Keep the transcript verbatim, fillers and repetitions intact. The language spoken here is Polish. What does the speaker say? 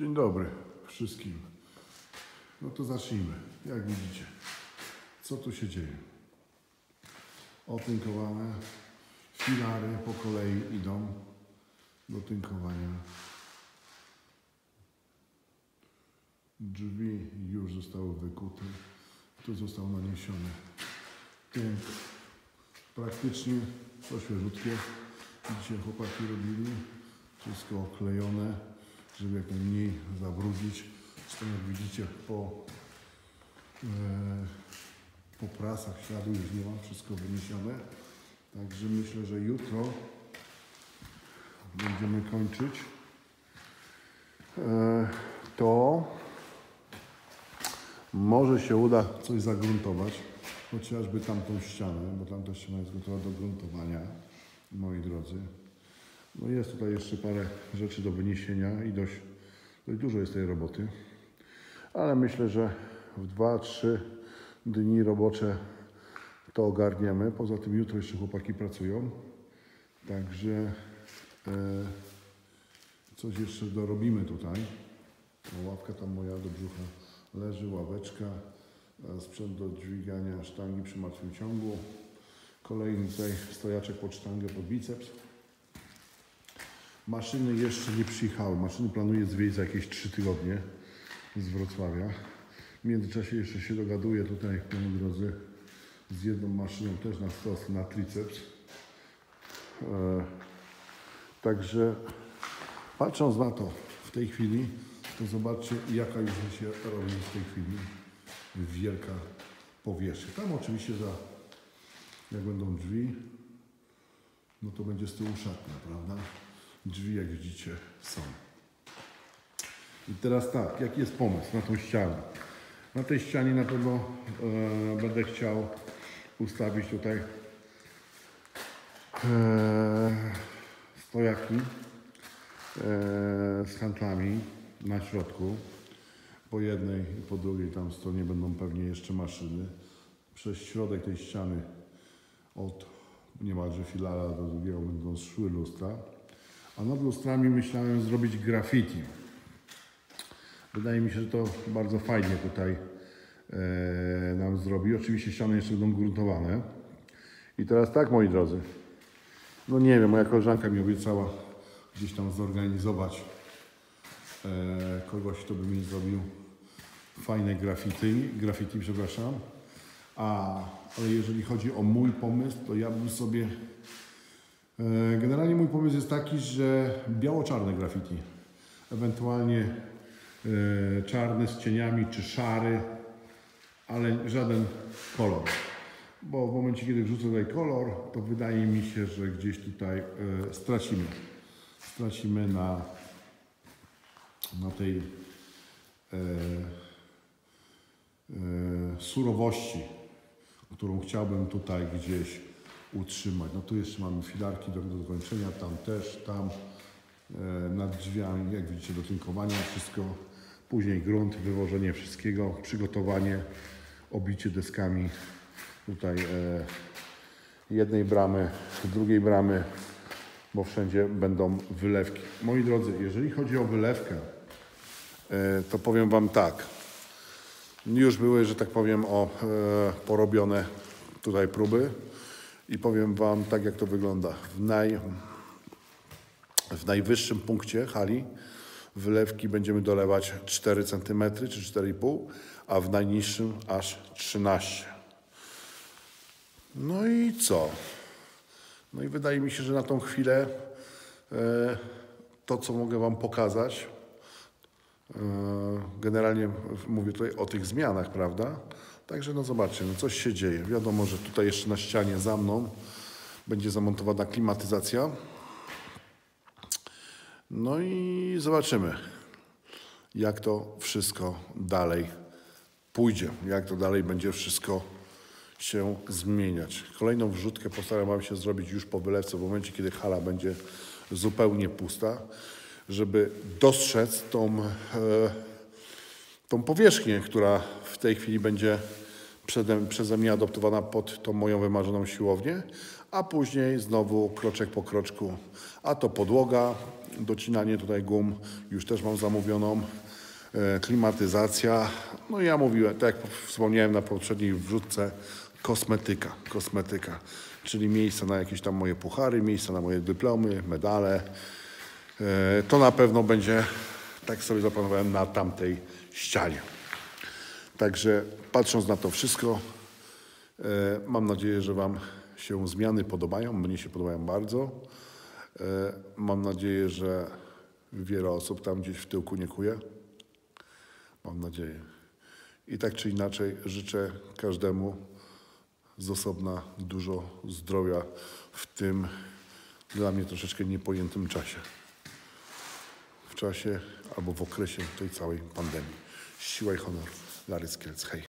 Dzień dobry wszystkim. No to zacznijmy. Jak widzicie, co tu się dzieje? Otynkowane filary po kolei idą do tynkowania. Drzwi już zostały wykute. Tu został naniesiony tynk. Praktycznie to świeżutkie. Dzisiaj chłopaki robili. Wszystko oklejone, żeby jak najmniej zabrudzić. Zresztą jak widzicie po, e, po prasach śladu już nie ma, wszystko wyniesione. Także myślę, że jutro będziemy kończyć. E, to może się uda coś zagruntować, chociażby tamtą ścianę, bo tamta ściana jest gotowa do gruntowania, moi drodzy. No jest tutaj jeszcze parę rzeczy do wyniesienia i dość, dość dużo jest tej roboty, ale myślę, że w dwa trzy dni robocze to ogarniemy. Poza tym jutro jeszcze chłopaki pracują, także e, coś jeszcze dorobimy tutaj. No, ławka tam moja do brzucha leży, ławeczka, sprzęt do dźwigania sztangi przy martwym ciągu, kolejny tutaj stojaczek pod sztangę, pod biceps. Maszyny jeszcze nie przyjechały. Maszyny planuję zwieźć za jakieś trzy tygodnie z Wrocławia. W międzyczasie jeszcze się dogaduję tutaj, moi drodzy, z jedną maszyną też na stos, na triceps. E, także patrząc na to w tej chwili, to zobaczcie, jaka już się robi w tej chwili wielka powierzchnia. Tam oczywiście za, jak będą drzwi, no to będzie z tyłu szatnia, prawda? Drzwi, jak widzicie, są. I teraz tak, jaki jest pomysł na tą ścianę? Na tej ścianie na pewno e, będę chciał ustawić tutaj e, stojaki e, z handlami na środku. Po jednej i po drugiej tam stronie będą pewnie jeszcze maszyny. Przez środek tej ściany od niemalże filara do drugiego będą szły lustra. A nad lustrami myślałem zrobić graffiti. Wydaje mi się, że to bardzo fajnie tutaj e, nam zrobi. Oczywiście ściany jeszcze będą gruntowane. I teraz tak, moi drodzy. No nie wiem, moja koleżanka mi obiecała gdzieś tam zorganizować e, kogoś, kto by mi zrobił fajne graffiti, graffiti, przepraszam. A, ale jeżeli chodzi o mój pomysł, to ja bym sobie... E, generalnie mój pomysł jest taki, że biało-czarne graffiti. Ewentualnie e, czarny z cieniami, czy szary, ale żaden kolor. Bo w momencie, kiedy wrzucę tutaj kolor, to wydaje mi się, że gdzieś tutaj e, stracimy. Stracimy na, na tej e, e, surowości, którą chciałbym tutaj gdzieś utrzymać. No tu jeszcze mamy filarki do dokończenia, tam też, tam e, nad drzwiami, jak widzicie, do tynkowania wszystko. Później grunt, wywożenie wszystkiego, przygotowanie, obicie deskami tutaj e, jednej bramy, drugiej bramy, bo wszędzie będą wylewki. Moi drodzy, jeżeli chodzi o wylewkę, e, to powiem Wam tak. Już były, że tak powiem, o, e, porobione tutaj próby i powiem Wam tak, jak to wygląda. W, naj, w najwyższym punkcie hali wylewki będziemy dolewać cztery centymetry czy cztery i pół, a w najniższym aż trzynaście. No i co? No i wydaje mi się, że na tą chwilę e, to, co mogę Wam pokazać, e, generalnie mówię tutaj o tych zmianach, prawda? Także no zobaczcie, no coś się dzieje. Wiadomo, że tutaj jeszcze na ścianie za mną będzie zamontowana klimatyzacja. No i zobaczymy, jak to wszystko dalej pójdzie, jak to dalej będzie wszystko się zmieniać. Kolejną wrzutkę postaram Wam się zrobić już po wylewce, w momencie, kiedy hala będzie zupełnie pusta, żeby dostrzec tą, e, tą powierzchnię, która w tej chwili będzie przede, przeze mnie adoptowana pod tą moją wymarzoną siłownię, a później znowu kroczek po kroczku, a to podłoga, docinanie tutaj gum już też mam zamówioną. E, klimatyzacja. No ja mówiłem, tak jak wspomniałem na poprzedniej wrzutce, kosmetyka. Kosmetyka, czyli miejsce na jakieś tam moje puchary, miejsce na moje dyplomy, medale. E, to na pewno będzie, tak sobie zaplanowałem, na tamtej ścianie. Także patrząc na to wszystko, e, mam nadzieję, że Wam się zmiany podobają. Mnie się podobają bardzo. E, mam nadzieję, że wiele osób tam gdzieś w tyłku nie kuje. Mam nadzieję. I tak czy inaczej życzę każdemu z osobna dużo zdrowia w tym dla mnie troszeczkę niepojętym czasie. W czasie albo w okresie tej całej pandemii. Siła i honor. Larry Skielc. Hej.